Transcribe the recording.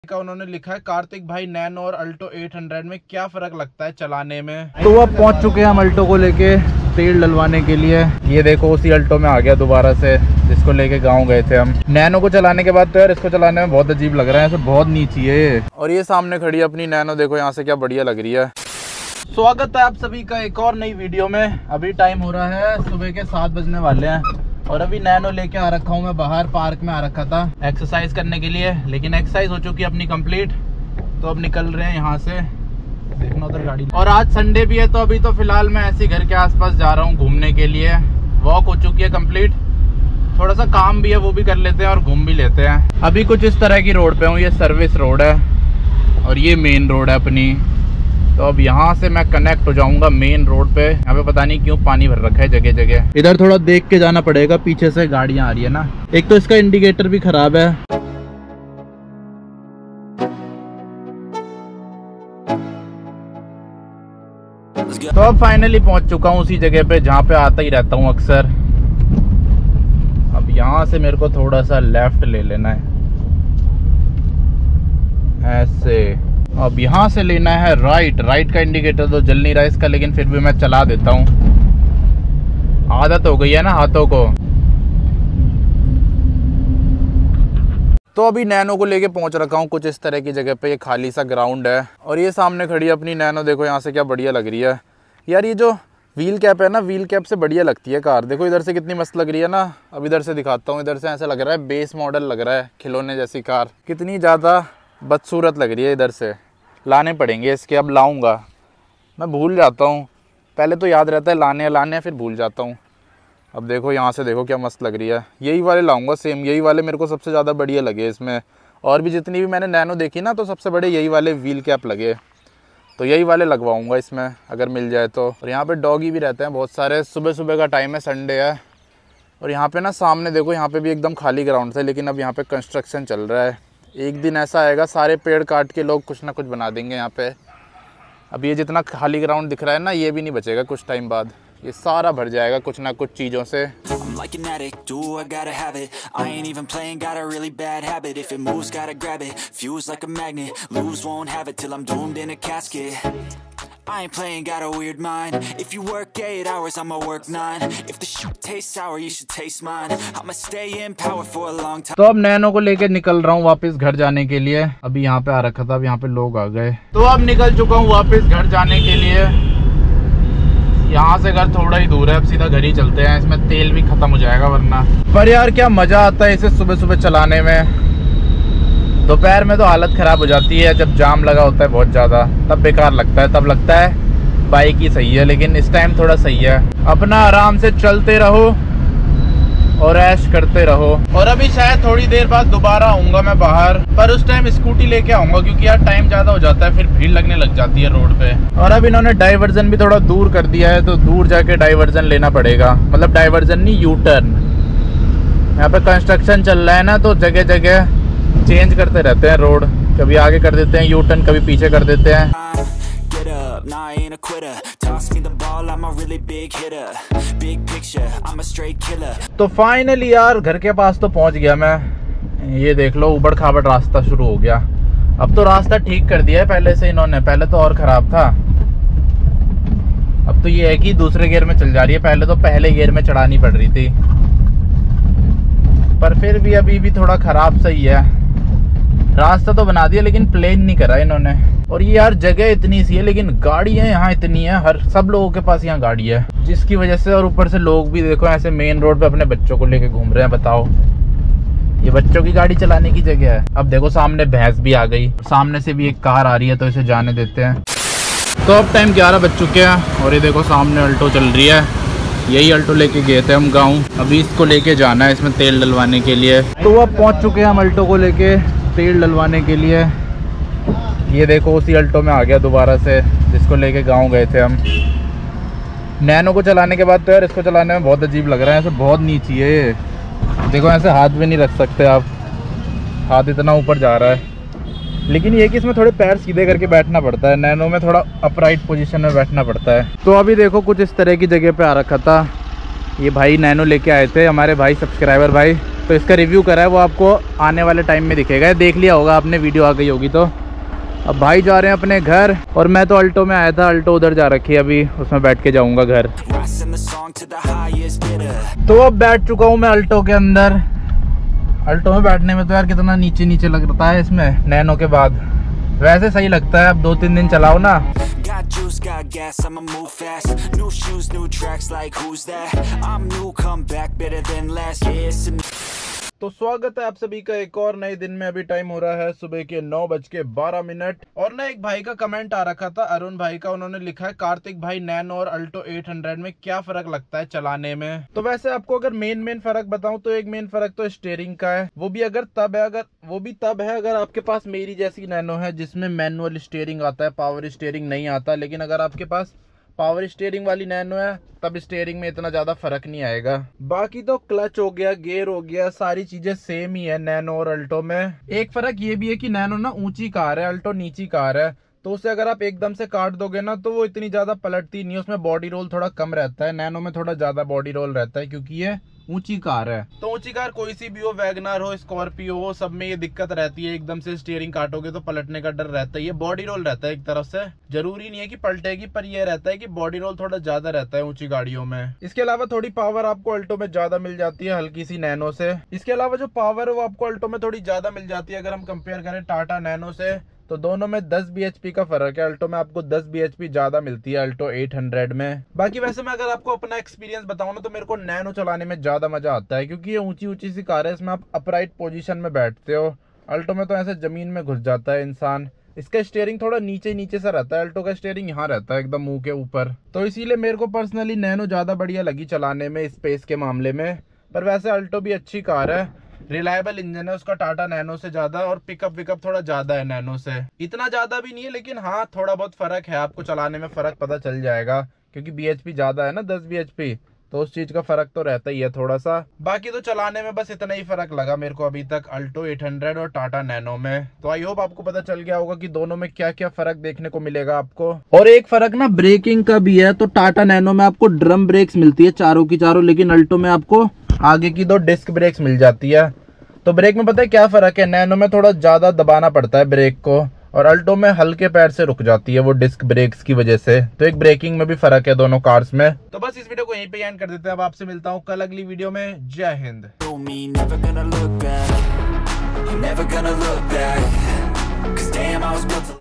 का उन्होंने लिखा है कार्तिक भाई नैनो और अल्टो 800 में क्या फ़र्क लगता है चलाने में। तो अब पहुंच चुके हैं हम अल्टो को लेके तेल डलवाने के लिए। ये देखो उसी अल्टो में आ गया दोबारा से, जिसको लेके गांव गए थे हम। नैनो को चलाने के बाद तो यार इसको चलाने में बहुत अजीब लग रहा है, ऐसे बहुत नीची है। और ये सामने खड़ी है अपनी नैनो, देखो यहाँ से क्या बढ़िया लग रही है। स्वागत है आप सभी का एक और नई वीडियो में। अभी टाइम हो रहा है सुबह के 7 बजने वाले हैं और अभी नैनो लेके आ रखा हूँ मैं बाहर। पार्क में आ रखा था एक्सरसाइज करने के लिए, लेकिन एक्सरसाइज हो चुकी है अपनी कंप्लीट। तो अब निकल रहे हैं यहाँ से, देखना उधर गाड़ी। और आज संडे भी है तो अभी तो फिलहाल मैं ऐसे घर के आसपास जा रहा हूँ घूमने के लिए। वॉक हो चुकी है कंप्लीट, थोड़ा सा काम भी है वो भी कर लेते हैं और घूम भी लेते हैं। अभी कुछ इस तरह की रोड पे हूँ, ये सर्विस रोड है और ये मेन रोड है अपनी। तो अब यहाँ से मैं कनेक्ट हो जाऊंगा मेन रोड पे। यहाँ पे पता नहीं क्यों पानी भर रखा है जगह जगह। इधर थोड़ा देख के जाना पड़ेगा, पीछे से गाड़ियाँ आ रही है ना। एक तो इसका इंडिकेटर भी खराब है। तो अब फाइनली पहुंच चुका हूँ उसी जगह पे जहाँ पे आता ही रहता हूँ अक्सर। अब यहाँ से मेरे को थोड़ा सा लेफ्ट ले लेना है ऐसे। अब यहाँ से लेना है राइट। राइट का इंडिकेटर तो जल नहीं रहा इसका, लेकिन फिर भी मैं चला देता हूँ, आदत हो गई है ना हाथों को। तो अभी नैनो को लेके पहुँच रखा हूँ कुछ इस तरह की जगह पे। ये खाली सा ग्राउंड है और ये सामने खड़ी है अपनी नैनो, देखो यहाँ से क्या बढ़िया लग रही है यार। ये जो व्हील कैप है ना, व्हील कैप से बढ़िया लगती है कार। देखो इधर से कितनी मस्त लग रही है ना। अब इधर से दिखाता हूँ, इधर से ऐसा लग रहा है बेस मॉडल लग रहा है, खिलौने जैसी कार। कितनी ज़्यादा बदसूरत लग रही है। इधर से लाने पड़ेंगे इसके, अब लाऊंगा। मैं भूल जाता हूँ, पहले तो याद रहता है लाने फिर भूल जाता हूँ। अब देखो यहाँ से देखो क्या मस्त लग रही है। यही वाले लाऊंगा सेम, यही वाले मेरे को सबसे ज़्यादा बढ़िया लगे इसमें। और भी जितनी भी मैंने नैनो देखी ना, तो सबसे बड़े यही वाले व्हील कैप लगे। तो यही वाले लगवाऊंगा इसमें अगर मिल जाए तो। और यहाँ पे डॉगी भी रहते हैं बहुत सारे। सुबह सुबह का टाइम है, संडे है। और यहाँ पे ना सामने देखो, यहाँ पे भी एकदम खाली ग्राउंड था, लेकिन अब यहाँ पे कंस्ट्रक्शन चल रहा है। एक दिन ऐसा आएगा सारे पेड़ काट के लोग कुछ ना कुछ बना देंगे यहाँ पे। अब ये जितना खाली ग्राउंड दिख रहा है ना, ये भी नहीं बचेगा कुछ टाइम बाद। ये सारा भर जाएगा कुछ ना कुछ चीज़ों से। I ain't playing, got a weird mind. If you work 8 hours, I'ma work 9. If the shit tastes sour, you should taste mine. I'ma stay in power for a long time. तो अब नैनो को लेके निकल रहा हूँ वापस घर जाने के लिए। अभी यहाँ पे आ रखा था, अब यहाँ पे लोग आ गए। तो अब निकल चुका हूँ वापस घर जाने के लिए। यहाँ से घर थोड़ा ही दूर है, अब सीधा घर ही चलते हैं। इसमें तेल भी खत्म हो जाएगा वरना। पर यार क्या मजा आता है इसे सुबह सुबह चलाने में। दोपहर में तो हालत ख़राब हो जाती है, जब जाम लगा होता है बहुत ज़्यादा, तब बेकार लगता है। तब लगता है बाइक ही सही है, लेकिन इस टाइम थोड़ा सही है। अपना आराम से चलते रहो और ऐश करते रहो। और अभी शायद थोड़ी देर बाद दोबारा आऊँगा मैं बाहर, पर उस टाइम स्कूटी लेके आऊँगा, क्योंकि यार टाइम ज़्यादा हो जाता है, फिर भीड़ लगने लग जाती है रोड पे। और अब इन्होंने डाइवर्जन भी थोड़ा दूर कर दिया है, तो दूर जाके डाइवर्जन लेना पड़ेगा। मतलब डाइवर्जन नहीं, यू टर्न। यहाँ पे कंस्ट्रक्शन चल रहा है ना, तो जगह जगह चेंज करते रहते हैं रोड। कभी आगे कर देते हैं यू टर्न, कभी पीछे कर देते हैं। तो फाइनली यार घर के पास तो पहुंच गया मैं। ये देख लो उबड़ खाबड़ रास्ता शुरू हो गया। अब तो रास्ता ठीक कर दिया है पहले से इन्होंने, पहले तो और खराब था। अब तो ये है कि दूसरे गियर में चल जा रही है, पहले तो पहले गियर में चढ़ानी पड़ रही थी। पर फिर भी अभी भी थोड़ा खराब सही है। रास्ता तो बना दिया लेकिन प्लेन नहीं करा इन्होंने। और ये यार जगह इतनी सी है, लेकिन गाड़ियाँ यहाँ इतनी है, हर सब लोगों के पास यहाँ गाड़ी है, जिसकी वजह से। और ऊपर से लोग भी देखो ऐसे मेन रोड पे अपने बच्चों को लेके घूम रहे हैं। बताओ, ये बच्चों की गाड़ी चलाने की जगह है। अब देखो सामने भैंस भी आ गई, सामने से भी एक कार आ रही है, तो इसे जाने देते हैं। तो अब टाइम 11 बज चुके हैं और ये देखो सामने अल्टो चल रही है। यही अल्टो लेके गए थे हम गाँव, अभी इसको लेके जाना है इसमें तेल डलवाने के लिए। तो अब पहुँच चुके हैं हम अल्टो को लेके तेल डलवाने के लिए। ये देखो उसी अल्टो में आ गया दोबारा से, जिसको लेके गांव गए थे हम। नैनो को चलाने के बाद तो यार इसको चलाने में बहुत अजीब लग रहा है, ऐसे बहुत नीची है ये। देखो ऐसे हाथ भी नहीं रख सकते आप, हाथ इतना ऊपर जा रहा है। लेकिन ये कि इसमें थोड़े पैर सीधे करके बैठना पड़ता है, नैनो में थोड़ा अपराइट पोजीशन में बैठना पड़ता है। तो अभी देखो कुछ इस तरह की जगह पे आ रखा था। ये भाई नैनो लेके आए थे, हमारे भाई सब्सक्राइबर भाई। तो इसका रिव्यू करा है वो आपको आने वाले टाइम में दिखेगा, देख लिया होगा आपने, वीडियो आ गई होगी। तो अब भाई जा रहे हैं अपने घर और मैं तो अल्टो में आया था, अल्टो उधर जा रखी है, अभी उसमें बैठ के जाऊंगा घर। तो अब बैठ चुका हूँ मैं अल्टो के अंदर। अल्टो में बैठने में तो यार कितना नीचे नीचे लगता है इसमें नैनो के बाद, वैसे सही लगता है। अब 2-3 दिन चलाओ ना। तो स्वागत है आप सभी का एक और नए दिन में। अभी टाइम हो रहा है सुबह के 9:12 और ना एक भाई का कमेंट आ रखा था, अरुण भाई का। उन्होंने लिखा है, कार्तिक भाई नैनो और अल्टो 800 में क्या फर्क लगता है चलाने में। तो वैसे आपको अगर मेन फर्क बताऊं तो एक मेन फर्क तो स्टीयरिंग का है। वो भी तब है अगर आपके पास मेरी जैसी नैनो है जिसमें मैनुअल स्टीयरिंग आता है, पावर स्टीयरिंग नहीं आता। लेकिन अगर आपके पास पावर स्टीयरिंग वाली नैनो है तब स्टीयरिंग में इतना ज्यादा फर्क नहीं आएगा। बाकी तो क्लच हो गया, गियर हो गया, सारी चीजें सेम ही है नैनो और अल्टो में। एक फर्क ये भी है कि नैनो ना ऊंची कार है, अल्टो नीची कार है, तो उसे अगर आप एकदम से काट दोगे ना तो वो इतनी ज्यादा पलटती नहीं है, उसमें बॉडी रोल थोड़ा कम रहता है। नैनो में थोड़ा ज्यादा बॉडी रोल रहता है क्योंकि ये ऊंची कार है। तो ऊंची कार कोई सी भी हो, वैगनर हो, स्कॉर्पियो हो, सब में ये दिक्कत रहती है, एकदम से स्टीयरिंग काटोगे तो पलटने का डर रहता है। ये बॉडी रोल रहता है एक तरफ से, जरूरी नहीं है कि पलटेगी, पर ये रहता है कि बॉडी रोल थोड़ा ज्यादा रहता है ऊंची गाड़ियों में। इसके अलावा थोड़ी पावर आपको अल्टो में ज्यादा मिल जाती है हल्की सी नैनो से। इसके अलावा जो पावर है वो आपको अल्टो में थोड़ी ज्यादा मिल जाती है। अगर हम कंपेयर करें टाटा नैनो से तो दोनों में 10 bhp का फर्क है। अल्टो में आपको 10 bhp ज्यादा मिलती है अल्टो 800 में। बाकी वैसे मैं अगर आपको अपना एक्सपीरियंस बताऊं ना तो मेरे को नैनो चलाने में ज्यादा मजा आता है क्योंकि ये ऊंची सी कार है, इसमें आप अपराइट पोजीशन में बैठते हो। अल्टो में तो ऐसे जमीन में घुस जाता है इंसान। इसका स्टीयरिंग थोड़ा नीचे सा रहता है, अल्टो का स्टीयरिंग यहाँ रहता है एकदम मुंह के ऊपर। तो इसीलिए मेरे को पर्सनली नैनो ज्यादा बढ़िया लगी चलाने में स्पेस के मामले में। पर वैसे अल्टो भी अच्छी कार है, रिलायबल इंजन है उसका टाटा नैनो से ज्यादा, और पिकअप विकअप थोड़ा ज्यादा है नैनो से। इतना ज्यादा भी नहीं है लेकिन हाँ थोड़ा बहुत फर्क है, आपको चलाने में फर्क पता चल जाएगा क्योंकि bhp ज्यादा है ना, 10 bhp, तो उस चीज का फर्क तो रहता ही है थोड़ा सा। बाकी तो चलाने में बस इतना ही फर्क लगा मेरे को अभी तक अल्टो 800 और टाटा नैनो में। तो आई होप आपको पता चल गया होगा कि दोनों में क्या क्या फर्क देखने को मिलेगा आपको। और एक फर्क ना ब्रेकिंग का भी है। तो टाटा नैनो में आपको ड्रम ब्रेक्स मिलती है चारों की चारों, लेकिन अल्टो में आपको आगे की 2 डिस्क ब्रेक्स मिल जाती है। तो ब्रेक में पता है क्या फर्क है, नैनो में थोड़ा ज्यादा दबाना पड़ता है ब्रेक को और अल्टो में हल्के पैर से रुक जाती है वो डिस्क ब्रेक्स की वजह से। तो एक ब्रेकिंग में भी फर्क है दोनों कार्स में। तो बस इस वीडियो को यहीं पे एंड कर देते हैं। अब आपसे मिलता हूँ कल अगली वीडियो में। जय हिंद।